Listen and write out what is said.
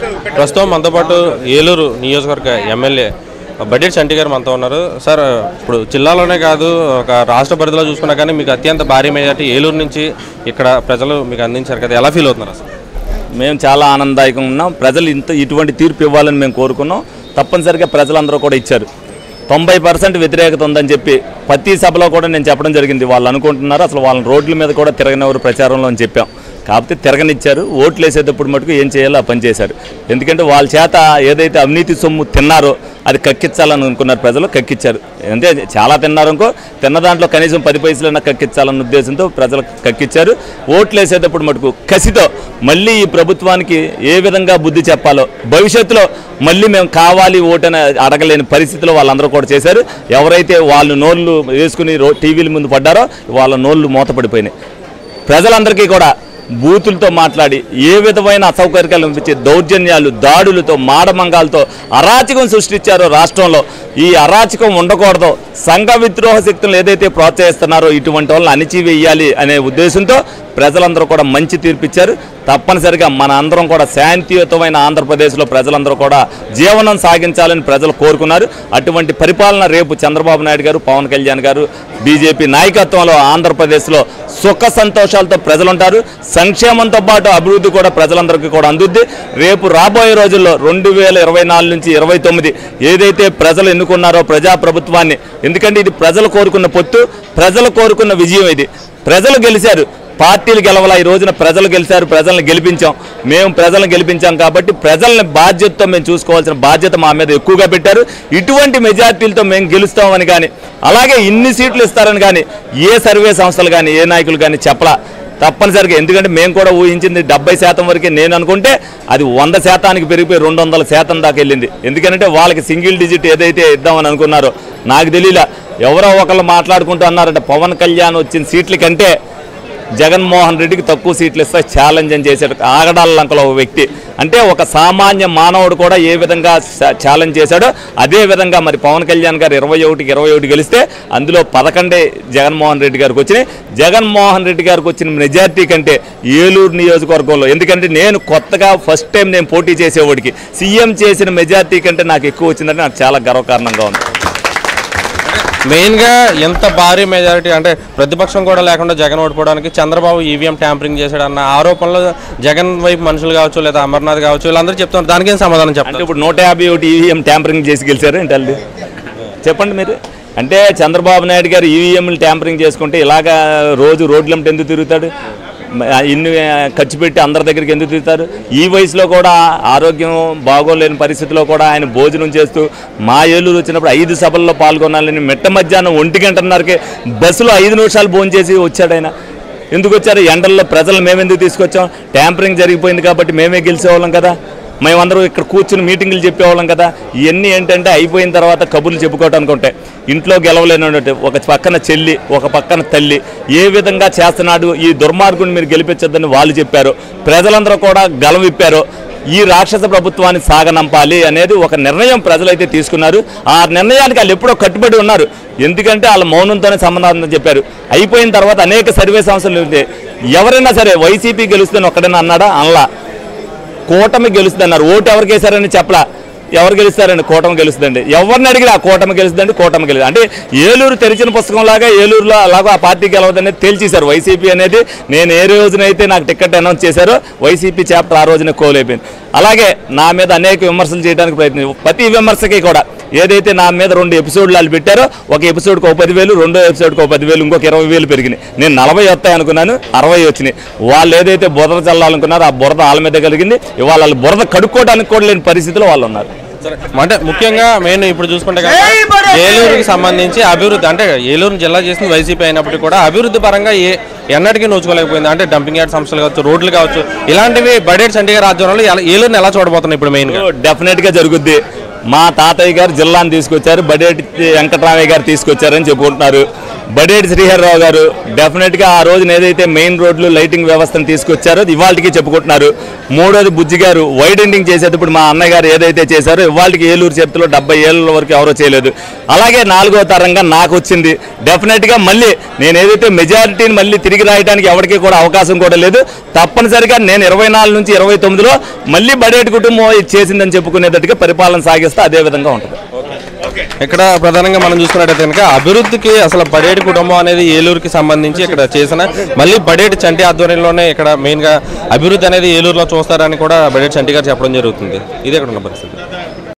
ప్రస్తుతం మనతో పాటు ఏలూరు నియోజకవర్గ ఎమ్మెల్యే బడ్జెట్ చంటి గారు మనతో ఉన్నారు. సార్, ఇప్పుడు జిల్లాలోనే కాదు ఒక రాష్ట్ర పరిధిలో చూసుకున్నా కానీ మీకు అత్యంత భారీ మెజార్టీ ఏలూరు నుంచి ఇక్కడ ప్రజలు మీకు అందించారు కదా, ఎలా ఫీల్ అవుతున్నారు అసలు? మేము చాలా ఆనందదాయకంగా ఉన్నాం. ప్రజలు ఇటువంటి తీర్పు ఇవ్వాలని మేము కోరుకున్నాం. తప్పనిసరిగా ప్రజలందరూ కూడా ఇచ్చారు. 90% వ్యతిరేకత ఉందని చెప్పి ప్రతి సభలో కూడా నేను చెప్పడం జరిగింది. వాళ్ళు అనుకుంటున్నారు అసలు వాళ్ళని రోడ్ల మీద కూడా తిరగనివ్వరు ప్రచారంలో అని చెప్పాం. కాకపోతే తిరగనిచ్చారు. ఓట్లు వేసేటప్పుడు మటుకు ఏం చేయాలో ఆ పని చేశారు. ఎందుకంటే వాళ్ళ చేత ఏదైతే అవినీతి సొమ్ము తిన్నారో అది కక్కించాలని అనుకున్నారు ప్రజలు, కక్కించారు. అంటే చాలా తిన్నారు అనుకో, తిన్న దాంట్లో కనీసం 10 పైసలైనా కక్కించాలన్న ఉద్దేశంతో ప్రజలు కక్కించారు. ఓట్లు వేసేటప్పుడు మటుకు కసితో మళ్ళీ ఈ ప్రభుత్వానికి ఏ విధంగా బుద్ధి చెప్పాలో, భవిష్యత్తులో మళ్ళీ మేము కావాలి ఓటని అడగలేని పరిస్థితిలో వాళ్ళందరూ కూడా చేశారు. ఎవరైతే వాళ్ళు నోళ్ళు వేసుకుని టీవీల ముందు పడ్డారో వాళ్ళ నోళ్ళు మూతపడిపోయినాయి. ప్రజలందరికీ కూడా బూతులతో మాట్లాడి ఏ విధమైన అసౌకర్యాలు అనిపించే దౌర్జన్యాలు, దాడులతో, మాడమంగాలతో అరాచకం సృష్టించారో రాష్ట్రంలో. ఈ అరాచకం ఉండకూడదు. సంఘ విద్రోహ శక్తులు ఏదైతే ప్రోత్సహిస్తున్నారో ఇటువంటి వాళ్ళని అణిచివేయాలి అనే ఉద్దేశంతో ప్రజలందరూ కూడా మంచి తీర్పిచ్చారు. తప్పనిసరిగా మన అందరం కూడా శాంతియుతమైన ఆంధ్రప్రదేశ్లో ప్రజలందరూ కూడా జీవనం సాగించాలని ప్రజలు కోరుకున్నారు. అటువంటి పరిపాలన రేపు చంద్రబాబు నాయుడు గారు, పవన్ కళ్యాణ్ గారు, బీజేపీ నాయకత్వంలో ఆంధ్రప్రదేశ్లో సుఖ సంతోషాలతో ప్రజలుంటారు. సంక్షేమంతో పాటు అభివృద్ధి కూడా ప్రజలందరికీ కూడా అందుద్ది. రేపు రాబోయే రోజుల్లో 2024 నుంచి 29 ఏదైతే ప్రజలు ఎన్నుకున్నారో ప్రజాప్రభుత్వాన్ని, ఎందుకంటే ఇది ప్రజలు కోరుకున్న పొత్తు, ప్రజలు కోరుకున్న విజయం. ఇది ప్రజలు గెలిచారు, పార్టీలు గెలవాల. ఈ రోజున ప్రజలు గెలిచారు, ప్రజలను గెలిపించాం. మేము ప్రజలను గెలిపించాం కాబట్టి ప్రజల్ని బాధ్యతతో మేము చూసుకోవాల్సిన బాధ్యత మా మీద ఎక్కువగా పెట్టారు. ఇటువంటి మెజార్టీలతో మేము గెలుస్తామని కానీ, అలాగే ఇన్ని సీట్లు ఇస్తారని కానీ ఏ సర్వే సంస్థలు కానీ ఏ నాయకులు కానీ చెప్పలా. తప్పనిసరిగా, ఎందుకంటే మేము కూడా ఊహించింది 70% వరకే నేను అనుకుంటే అది 100% పెరిగిపోయి 200% దాకా వెళ్ళింది. ఎందుకంటే వాళ్ళకి సింగిల్ డిజిట్ ఏదైతే ఇద్దామని అనుకున్నారో నాకు తెలియలా. ఎవరో ఒకళ్ళు మాట్లాడుకుంటూ అన్నారంటే పవన్ కళ్యాణ్ వచ్చిన సీట్ల కంటే జగన్మోహన్ రెడ్డికి తక్కువ సీట్లు ఇస్తే ఛాలెంజ్ అని చేశాడు ఆగడాల లంకలో ఒక వ్యక్తి. అంటే ఒక సామాన్య మానవుడు కూడా ఏ విధంగా ఛాలెంజ్ చేశాడో అదే విధంగా మరి పవన్ కళ్యాణ్ గారు 21 గెలిస్తే అందులో 11 జగన్మోహన్ రెడ్డి గారికి వచ్చినాయి. జగన్మోహన్ రెడ్డి గారికి వచ్చిన మెజార్టీ కంటే ఏలూరు నియోజకవర్గంలో, ఎందుకంటే నేను కొత్తగా ఫస్ట్ టైం నేను పోటీ చేసేవాడికి సీఎం చేసిన మెజార్టీ కంటే నాకు ఎక్కువ వచ్చిందంటే నాకు చాలా గర్వకారణంగా ఉంది. మెయిన్గా ఎంత భారీ మెజారిటీ అంటే ప్రతిపక్షం కూడా లేకుండా జగన్ ఓడిపోవడానికి చంద్రబాబు ఈవీఎం ట్యాంపరింగ్ చేశాడన్న ఆరోపణలు జగన్ వైపు మనుషులు కావచ్చు లేదా అమర్నాథ్ కావచ్చు వీళ్ళందరూ చెప్తున్నారు. దానికి ఏం సమాధానం చెప్పండి. ఇప్పుడు 151 ఈవీఎం ట్యాంపరింగ్ చేసి గెలిచారు ఏంటండి చెప్పండి మీరు. అంటే చంద్రబాబు నాయుడు గారు ఈవీఎంలు ట్యాంపరింగ్ చేసుకుంటే ఇలాగా రోజు రోడ్లంటే ఎందుకు తిరుగుతాడు? ఇన్ని ఖర్చు పెట్టి అందరి దగ్గరికి ఎందుకు తిరుగుతారు? ఈ వయసులో కూడా ఆరోగ్యం బాగోలేని పరిస్థితిలో కూడా ఆయన భోజనం చేస్తూ మా ఏలూరు వచ్చినప్పుడు 5 సభల్లో పాల్గొనాలని మిట్ట మధ్యాహ్నం 1:30కే బస్సులో 5 నిమిషాలు భోజనం చేసి వచ్చాడు ఆయన. ఎందుకు వచ్చారు? ఎండల్లో ప్రజలు మేమెందుకు తీసుకొచ్చాం? ట్యాంపరింగ్ జరిగిపోయింది కాబట్టి మేమే గెలిచేవాళ్ళం కదా, మేమందరం ఇక్కడ కూర్చుని మీటింగులు చెప్పేవాళ్ళం కదా. ఇవన్నీ ఏంటంటే అయిపోయిన తర్వాత కబుర్లు చెప్పుకోవడానికి ఉంటాయి. ఇంట్లో గెలవలేనట్టు ఒక పక్కన చెల్లి, ఒక పక్కన తల్లి ఏ విధంగా చేస్తున్నాడు, ఈ దుర్మార్గుని మీరు గెలిపించొద్దని వాళ్ళు చెప్పారు. ప్రజలందరూ కూడా గలవిప్పారు. ఈ రాక్షస ప్రభుత్వాన్ని సాగనంపాలి అనేది ఒక నిర్ణయం ప్రజలైతే తీసుకున్నారు. ఆ నిర్ణయానికి వాళ్ళు ఎప్పుడో కట్టుబడి ఉన్నారు. ఎందుకంటే వాళ్ళ మౌనంతోనే సమాధానం చెప్పారు. అయిపోయిన తర్వాత అనేక సర్వే సంస్థలు ఎవరైనా సరే వైసీపీ గెలుస్తుందని ఒక్కడైనా అన్నాడా? అనలా. కూటమి గెలుస్తుంది అన్నారు. ఓటు ఎవరికి వేశారని చెప్పలా. ఎవరు గెలుస్తారండి? కూటమి గెలుస్తుందండి. ఎవరిని అడిగినా కూటమి గెలుస్తుందండి, కూటమి గెలుస్తుంది. అంటే ఏలూరు తెరిచిన పుస్తకం లాగా ఏలూరులో అలాగో ఆ పార్టీ గెలవదనేది తేల్చేశారు. వైసీపీ అనేది నేను ఏ రోజునైతే నాకు టికెట్ అనౌన్స్ చేశారో వైసీపీ చాప్టర్ ఆ రోజున కోలైపోయింది. అలాగే నా మీద అనేక విమర్శలు చేయడానికి ప్రయత్నం, ప్రతి విమర్శకి కూడా ఏదైతే నా మీద 2 ఎపిసోడ్లు వాళ్ళు పెట్టారో ఒక ఎపిసోడ్కి 10,000, రెండో ఎపిసోడ్కి 10,000, ఇంకొక 20,000 పెరిగినాయి. నేను 40 వస్తాయి అనుకున్నాను, 60 వచ్చినాయి. వాళ్ళు ఏదైతే బురద చల్లాలనుకున్నారో ఆ బురద వాళ్ళ మీద కలిగింది. ఇవాళ వాళ్ళు బురద కడుక్కోవడానికి కూడా లేని పరిస్థితిలో వాళ్ళు ఉన్నారు. అంటే ముఖ్యంగా మెయిన్ ఇప్పుడు చూసుకుంటే ఏలూరుకి సంబంధించి అభివృద్ధి, అంటే ఏలూరు జిల్లా చేసిన వైసీపీ అయినప్పటికీ కూడా అభివృద్ధి పరంగా ఎన్నటికీ నోచుకోలేకపోయింది. అంటే డంపింగ్ యార్డ్ సంస్థలు కావచ్చు, రోడ్లు కావచ్చు, ఇలాంటివి బడ్జెట్ చంటి గారి ఆధ్వర్యంలో ఏలూరుని ఎలా చూడబోతున్నాయి ఇప్పుడు మెయిన్గా? డెఫినెట్గా జరుగుద్ది. మా తాతయ్య గారు జిల్లాను తీసుకొచ్చారు, బడేటి వెంకటరామయ్య గారు తీసుకొచ్చారని చెప్పుకుంటున్నారు. బడేటి శ్రీహరిరావు గారు డెఫినెట్గా ఆ రోజున ఏదైతే మెయిన్ రోడ్లు లైటింగ్ వ్యవస్థను తీసుకొచ్చారో ఇవాళకి చెప్పుకుంటున్నారు. మూడోది బుజ్జి గారు వైడెండింగ్ చేసేటప్పుడు మా అన్నయ్య గారు ఏదైతే చేశారో ఇవాళకి ఏలూరు చరిత్రలో 70 ఏళ్ళ వరకు ఎవరో చేయలేదు. అలాగే 4వ తరంగా నాకు వచ్చింది. డెఫినెట్గా మళ్ళీ నేను ఏదైతే మెజారిటీని మళ్ళీ తిరిగి రాయడానికి ఎవరికి కూడా అవకాశం కూడా లేదు. తప్పనిసరిగా నేను 24 నుంచి 29లో మళ్ళీ బడేటి కుటుంబం చేసిందని చెప్పుకునేటట్టుగా పరిపాలన సాగిస్తే అదే విధంగా ఉంటుంది. ఇక్కడ ప్రధానంగా మనం చూసుకున్నట్టయితే కనుక అభివృద్ధికి అసలు బడేటి కుటుంబం అనేది ఏలూరుకి సంబంధించి ఇక్కడ చేసిన మళ్ళీ బడేటి చంటి ఆధ్వర్యంలోనే ఇక్కడ మెయిన్గా అభివృద్ధి అనేది ఏలూరులో చూస్తారని కూడా బడేటి చంటి గారు చెప్పడం జరుగుతుంది. ఇది ఎక్కడ ఉన్న పరిస్థితి.